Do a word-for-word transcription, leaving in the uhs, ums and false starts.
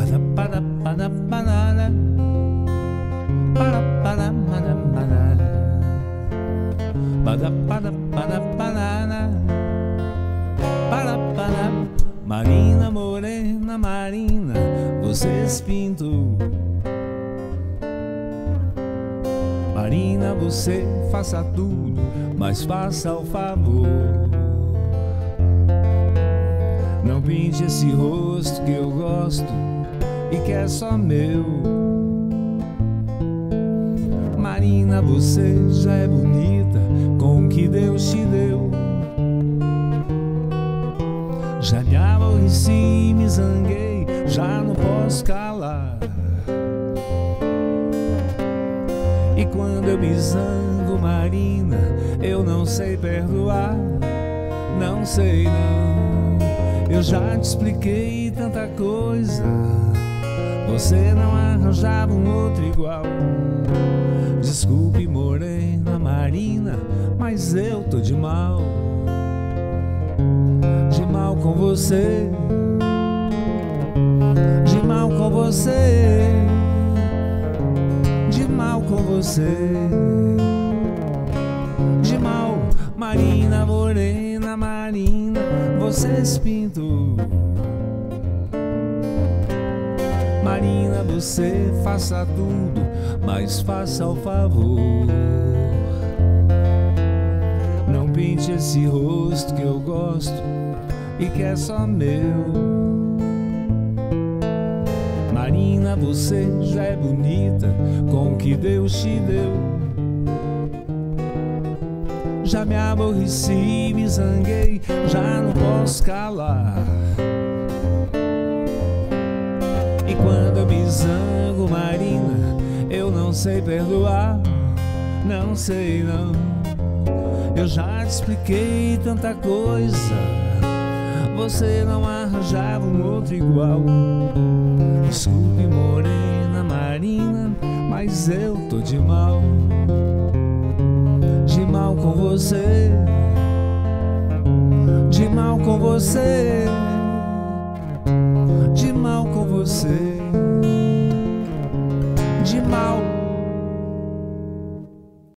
Para para para para para para para para para para para para Marina morena, Marina, você pintou. Marina, você faça tudo, mas faça o favor. Não pinte esse rosto que eu gosto e que é só meu. Marina, você já é bonita com o que Deus te deu. Já me aborreci, me zanguei, já não posso calar. E quando eu me zango, Marina, eu não sei perdoar. Não sei não, eu já te expliquei tanta coisa. Você não arranjava um outro igual. Desculpe, morena, Marina, mas eu tô de mal. De mal com você, de mal com você, de mal com você, de mal. Marina, morena, Marina, você se pintou. Marina, você faça tudo, mas faça o favor. Não pinte esse rosto que eu gosto e que é só meu. Marina, você já é bonita com o que Deus te deu. Já me aborreci, me zanguei, já não posso calar. E quando eu me zango, Marina, eu não sei perdoar. Não sei não, eu já te expliquei tanta coisa. Você não arranjava um outro igual. Desculpe, morena, Marina, mas eu tô de mal. De mal com você, de mal com você, de mal com você, de mal.